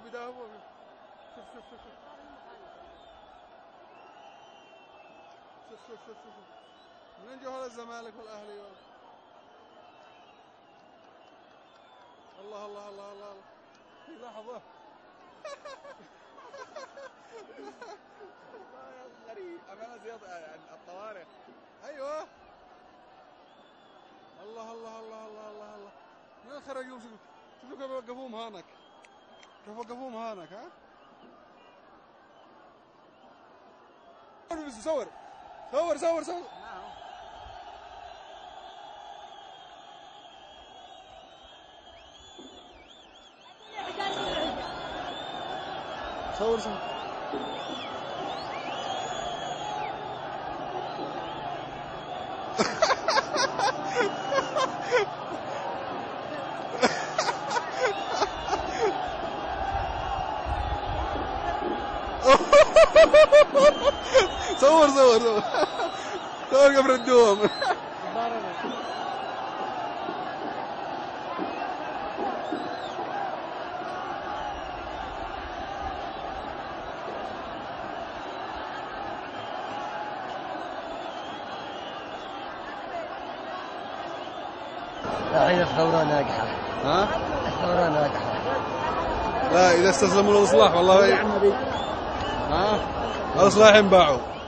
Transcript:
البداية هو. شوف شوف شوف شوف شوف شوف شوف منين جو هذا الزمالك والاهلي؟ الله الله الله الله في لحظة غريب أمانة زيادة يعني الطوارئ. أيوه الله الله الله الله الله الله من الخرجوا. شوفوا كيف وقفوهم هانك، كيف وقفوهم هانك. ها صور صور صور صور صور صور صور صور صور صور قبل الدوم. الحين الثورة ناجحة. ها؟ الثورة ناجحة. لا إذا استسلموا للإصلاح والله. ها؟ الإصلاح ينباعوا.